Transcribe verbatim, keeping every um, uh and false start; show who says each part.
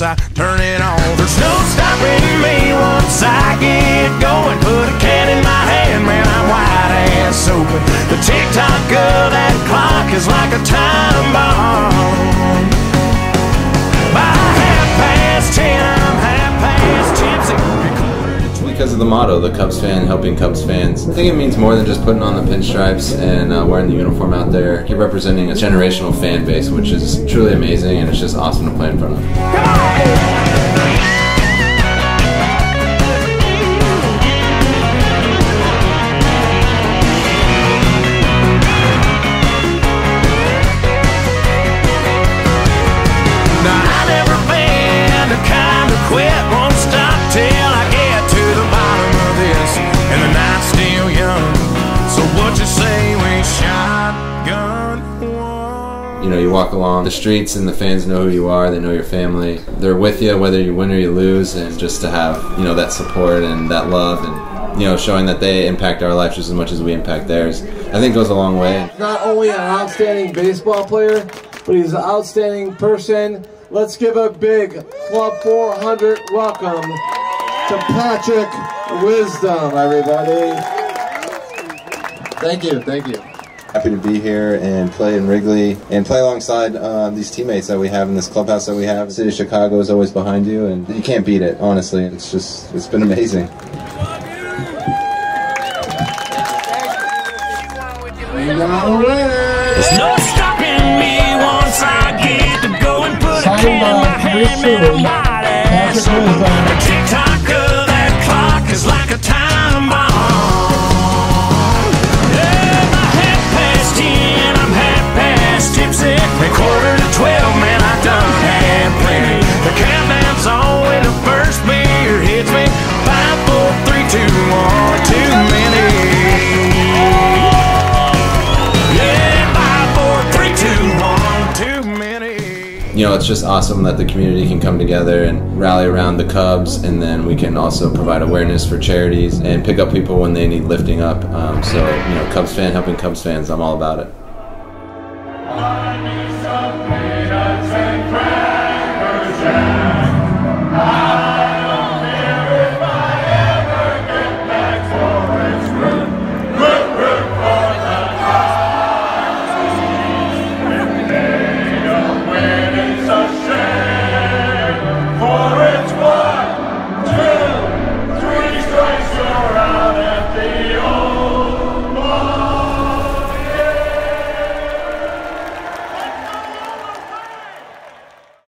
Speaker 1: I turn it on. There's no stopping me once I get going. Put a can in my hand, man, I'm wide ass open. The tick-tock of that clock is like a time bomb. By half past ten, I'm half past tipsy.
Speaker 2: Because of the motto, the Cubs fan helping Cubs fans. I think it means more than just putting on the pinstripes and uh, wearing the uniform out there. You're representing a generational fan base, which is truly amazing, and it's just awesome to play in front of.
Speaker 1: Now I never been the kind to quit, won't stop till I get to the bottom of this, and the night's still young. So what you say we shotgun one?
Speaker 2: You know, you walk along the streets and the fans know who you are, they know your family. They're with you whether you win or you lose, and just to have, you know, that support and that love and, you know, showing that they impact our lives just as much as we impact theirs, I think goes a long way.
Speaker 3: Not only an outstanding baseball player, but he's an outstanding person. Let's give a big Club four hundred welcome to Patrick Wisdom, everybody. Thank you, thank you.
Speaker 2: Happy to be here and play in Wrigley and play alongside uh, these teammates that we have in this clubhouse that we have. The city of Chicago is always behind you, and you can't beat it, honestly. It's just, it's been amazing.
Speaker 3: We got a winner!
Speaker 1: There's no stopping me once I get to go and put a can in my hand, man, I'm wide ass open. The tick-tock of that clock is like a time bomb. Yeah, by half past ten, I'm half past tipsy. At quarter to twelve, man, I done had plenty. The countdown's on when the first beer hits me. Five, four, three, two, one, too many.
Speaker 2: You know, it's just awesome that the community can come together and rally around the Cubs, and then we can also provide awareness for charities and pick up people when they need lifting up. Um, so, you know, Cubs fan helping Cubs fans, I'm all about it.